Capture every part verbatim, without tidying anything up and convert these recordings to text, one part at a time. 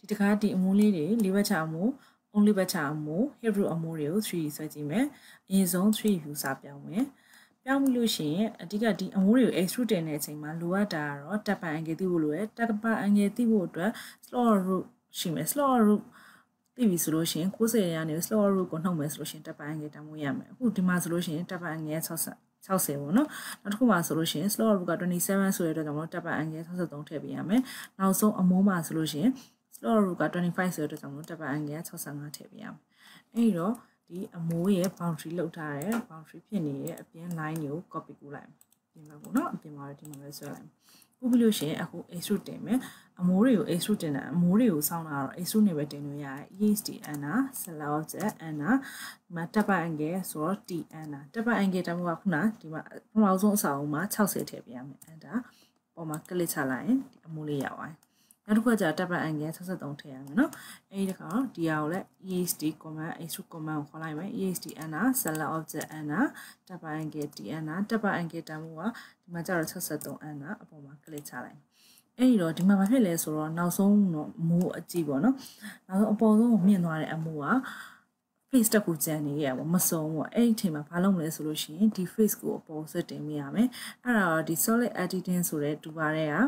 ဒီတခါဒီအမိုးလေးတွေလေးဘက်ချအမိုး only ဘက်ချအမိုး hip root အမိုးတွေကိုthreeဆွဲကြည့်မယ်အရင်ဆုံးthree view စာပြောင်းမယ်ပြောင်းပြီးလို့ရှိရင်အဓိကဒီအမိုးတွေကို extrude တင်တဲ့အချိန်မှာလိုအပ်တာကတော့တပ်ပံ angle သိဖို့လိုရယ်တပ်ပံ angle သိဖို့အတွက် slow root ရှိမယ် slow root သိပြီဆိုလို့ရှိရင်ninetyရာနေ slow root ကိုနှုတ်မယ်ဆိုလို့ရှိရင်တပ်ပံ angle တန်ဖို့ရမယ်အခုဒီမှာဆိုလို့ရှိရင်တပ်ပံ angle sixty sixtyပေါ့နော်နောက်တစ်ခုမှာဆိုလို့ရှိရင် slow root ကtwenty-sevenဆိုတဲ့အတွက်ကြောင့်တပ်ပံ angle sixty-threeထည့်ပေးရမယ်နောက်ဆုံးအမိုးမှာဆိုလို့ရှိရင် slow root ကtwenty-fiveဆိုတဲ့အတွက်ကြောင့်တပ်ပံ angle sixty-fiveထည့်ပေးရမယ်အဲ့တော့ဒီအမိုးရဲ့ boundary လောက်ထားတဲ့ boundary ဖြစ်နေတဲ့အပြင် line ကို copy ကူးလိုက်ပြင်မှာပေါ့နော်အပြင်မှာဒီမှာပဲဆွဲလိုက်ကူးပြီးလို့ရှိရင်အခု extrude တင်မယ်အမိုးတွေကို extrude တင်တာအမိုးတွေကိုစောင်းတာတော့ extrude နဲ့ပဲတင်လို့ရတယ် E S T enter select object enter ဒီမှာတပ်ပံ angle ဆိုတော့ T enter တပ်ပံ angle တမိုးကခုနဒီမှာပထမဆုံးအစာအုံမှာsixtyထည့်ပေးရမယ် enter ပေါ်မှာ click ချလိုက်ရင်ဒီအမိုးလေးရောက်သွားနောက်တစ်ခုကကြာတပ်ပံ angle sixty-threeထည့်ရမယ်နော်အဲဒီတခါဒီဟာကိုလည်း E S T command extrude command ကိုခေါ်လိုက်မယ် E S T enter select object enter တပ်ပံ angle T enter တပ်ပံ angle တမိုးကဒီမှာကျတော့sixty-three enter အပေါ်မှာ click ချလိုက်အဲ့တော့ဒီမှာဘာဖြစ်လဲဆိုတော့နောက်ဆုံးတော့မိုးအကြည့်ပေါ့နော်နောက်ဆုံးအပေါ်ဆုံးကိုမြင့်သွားတဲ့အမိုးက face တက်ကိုကျန်နေရပါမစုံပေါ့အဲ့ဒီအချိန်မှာဘာလုပ်မလဲဆိုလို့ရှိရင်ဒီ face ကိုအပေါ်ဆက်တင်မိရမယ်အဲ့ဒါတော့ဒီ solid editing ဆိုတဲ့တူပါတဲ့က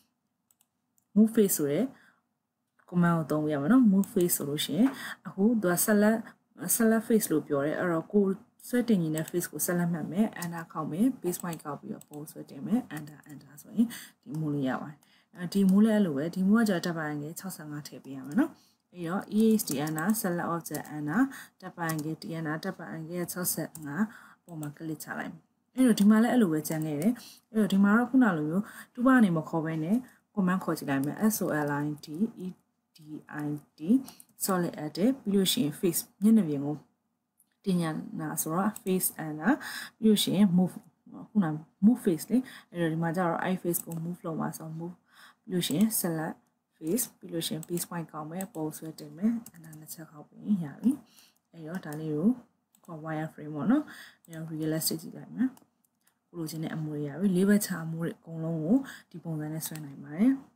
move face ဆိုတဲ့ command ကိုသုံးရမှာနော် move face ဆိုလို့ရှိရင်အခုသူက select select face လို့ပြောတယ်အဲ့တော့ကိုဆွဲတင်နေတဲ့ face ကို select မှတ်မယ် enter ခောက်မယ် base point ခောက်ပြီးတော့ပုံဆွဲတင်မယ် enter enter ဆိုရင်ဒီမိုးလေးရပါတယ်အဲဒီမိုးလေးအဲ့လိုပဲဒီမိုးကကြာတပ်ပံ angle sixty-fiveထည့်ပေးရမယ်နော်အဲ့တော့ E S T enter select object enter တပ်ပံ angle T enter တပ်ပံ angle sixty-fiveပုံမှာ click ချလိုက်အဲ့တော့ဒီမှာလည်းအဲ့လိုပဲကျန်ခဲ့တယ်အဲ့တော့ဒီမှာတော့ခုနလိုမျိုးတူပါနေမခေါ်ဘဲနဲ့ command ခေါ်ကြည့်လိုက်မယ် S O L I D E D I D solid edit ပြီးလို့ရှိရင် face မျက်နှာပြင်ကိုတင်ညာနာဆိုတော့ face enter ပြီးလို့ရှိရင် move ခုန move face လေအဲ့တော့ဒီမှာကျတော့ eye face ကို move လုပ်မှာဆို move ပြီးလို့ရှိရင် select face ပြီးလို့ရှိရင် base point ကောင်းမယ်ပုံဆွဲတင်မယ်အနာနှစ်ချက်ခောက်ပြီးရပြီအဲ့တော့ဒါလေးကိုခေါ် wire frame ပေါ့နော်အဲ့တော့ realistic ကြည့်လိုက်မယ်ကိုလိုချင်တဲ့အမိုးတွေရပြီလေးဘက်ချအမိုးတွေအကုန်လုံးကိုဒီပုံစံနဲ့ဆွဲနိုင်ပါတယ်